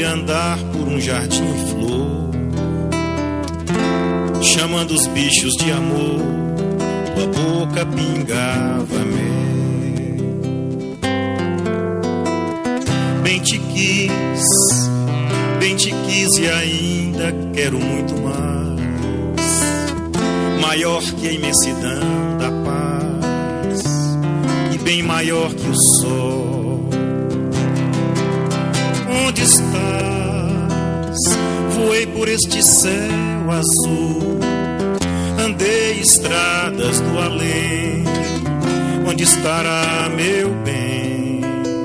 andar por um jardim em flor, chamando os bichos de amor, tua boca pingava mel. Bem te quis e ainda quero muito mais, maior que a imensidão da paz e bem maior que o sol. Onde estás? Voei por este céu azul, andei estradas do além. Onde estará meu bem?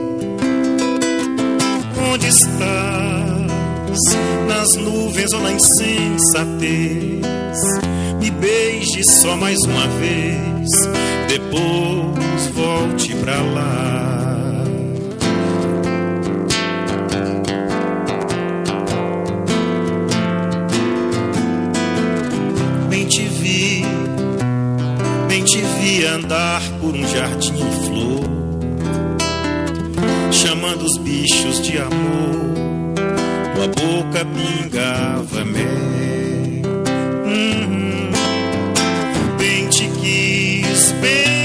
Onde estás? Nas nuvens ou na insensatez? Me beije só mais uma vez, depois volte pra lá. Bem te vi andar por um jardim em flor, chamando os bichos de amor, tua boca pingava mel. Bem te quis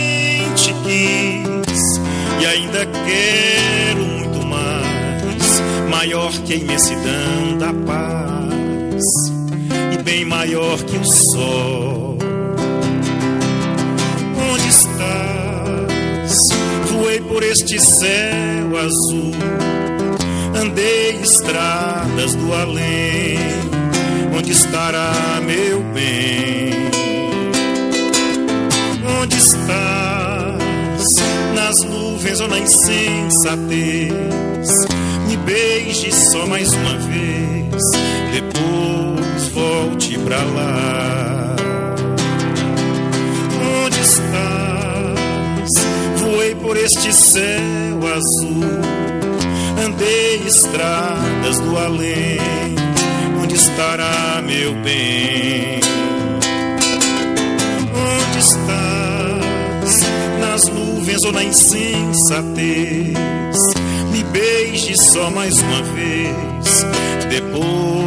e ainda quero muito mais, maior que a imensidão da paz e bem maior que o sol. Onde estás? Voei por este céu azul, andei estradas do além. Onde estará meu bem? Onde estás? Nas nuvens ou na insensatez? Me beije só mais uma vez, depois volte pra lá. Onde estás? Voei por este céu azul, andei estradas do além. Onde estará meu bem? Onde estás? Nas nuvens ou na insensatez? Me beije só mais uma vez, depois